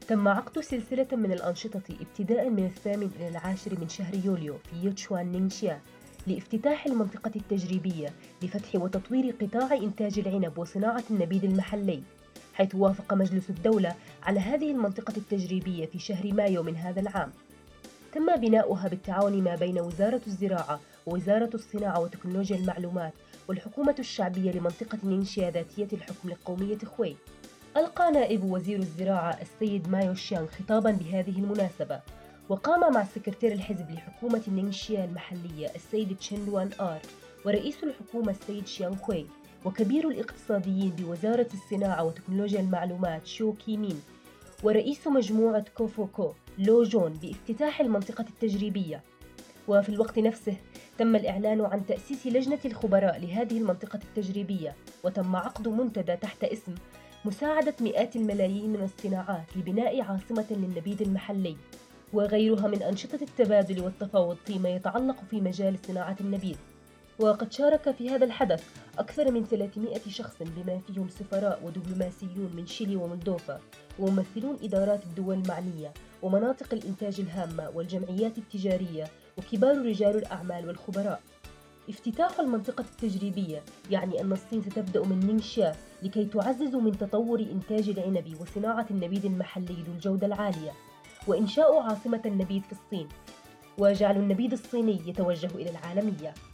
تم عقد سلسلة من الأنشطة ابتداء من 8 إلى 10 من شهر يوليو في يوتشوان نينغشيا لافتتاح المنطقة التجريبية لفتح وتطوير قطاع إنتاج العنب وصناعة النبيذ المحلي، حيث وافق مجلس الدولة على هذه المنطقة التجريبية في شهر مايو من هذا العام. تم بناؤها بالتعاون ما بين وزارة الزراعة ووزارة الصناعة وتكنولوجيا المعلومات والحكومة الشعبية لمنطقة نينغشيا ذاتية الحكم لقومية خوي. ألقى نائب وزير الزراعة السيد مايو شيانغ خطاباً بهذه المناسبة، وقام مع سكرتير الحزب لحكومة نينغشيا المحلية السيد تشين لوان آر ورئيس الحكومة السيد شيانغ خوي وكبير الاقتصاديين بوزارة الصناعة وتكنولوجيا المعلومات شو كيمين ورئيس مجموعة كوفوكو لو جون بافتتاح المنطقة التجريبية. وفي الوقت نفسه تم الإعلان عن تأسيس لجنة الخبراء لهذه المنطقة التجريبية، وتم عقد منتدى تحت اسم مساعدة مئات الملايين من الصناعات لبناء عاصمة للنبيذ المحلي وغيرها من أنشطة التبادل والتفاوض فيما يتعلق في مجال صناعة النبيذ. وقد شارك في هذا الحدث أكثر من 300 شخص بما فيهم سفراء ودبلوماسيون من شيلي ومولدوفا وممثلون إدارات الدول المعنية ومناطق الإنتاج الهامة والجمعيات التجارية وكبار رجال الأعمال والخبراء. افتتاح المنطقة التجريبية يعني أن الصين ستبدأ من نينغشيا لكي تعزز من تطور إنتاج العنب وصناعة النبيذ المحلي ذو الجودة العالية، وإنشاء عاصمة النبيذ في الصين، وجعل النبيذ الصيني يتوجه إلى العالمية.